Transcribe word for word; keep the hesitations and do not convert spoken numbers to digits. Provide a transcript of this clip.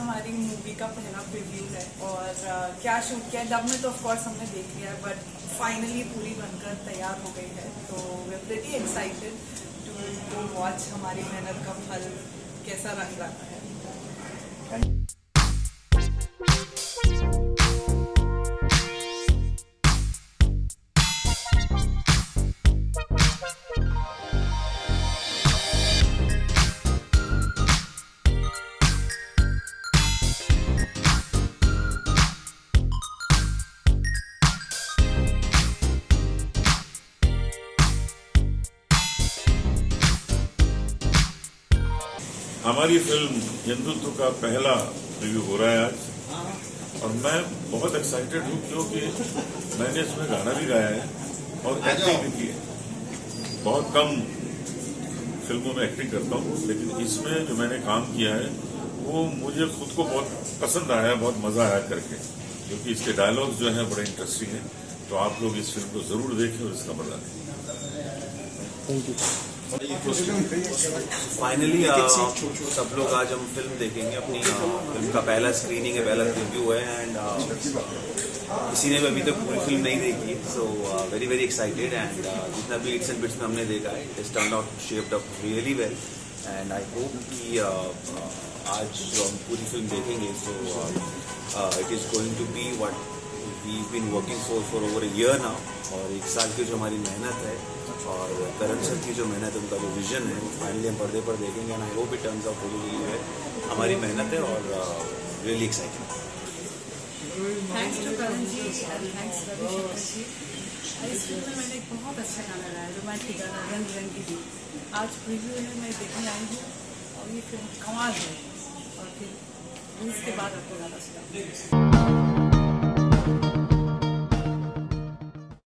हमारी मूवी का पहला प्रीव्यू है और uh, क्या शूट किया डब में तो ऑफ कोर्स हमने देख लिया है, बट फाइनली पूरी बनकर तैयार हो गई है। तो we are pretty excited to go watch हमारी मेहनत का फल कैसा रंग लाता है। हमारी फिल्म हिंदुत्व का पहला रिव्यू हो रहा है आज और मैं बहुत एक्साइटेड हूँ क्योंकि मैंने इसमें गाना भी गाया है और एक्टिंग भी की है। बहुत कम फिल्मों में एक्टिंग करता हूँ, लेकिन इसमें जो मैंने काम किया है वो मुझे खुद को बहुत पसंद आया, बहुत मजा आया करके, क्योंकि इसके डायलॉग्स जो हैं बड़े इंटरेस्टिंग हैं। तो आप लोग इस फिल्म को जरूर देखें और इसका मजा लें। Thank you. फाइनली सब लोग आज हम फिल्म देखेंगे। अपनी फिल्म का पहला स्क्रीनिंग है, पहला रिव्यू है एंड किसी ने भी अभी तक पूरी फिल्म नहीं देखी, so very very excited. And जितना भी इट्स एंड बिट्स में हमने देखा है, it is turn out shaped up really well and I hope कि आज जो हम पूरी फिल्म देखेंगे so it is going to be what we been working for for over a year now. और एक साल की जो हमारी मेहनत है और करण सर की जो मेहनत है, उनका जो विजन है, वो फाइनली हम पर्दे पर देखेंगे and I hope it turns out really well. हमारी मेहनत है और really excited. Thanks to Karan ji and thanks Ravishekhar ji. इस फिल्म में मैंने एक बहुत अच्छा गाना गाया, रोमांटिक गाना रंग रंगी दी। आज प्रीव्यू है, मैं देखने आई हूँ और ये फिल्म कमाल है और फिर इसके बाद आपको गाना सुना।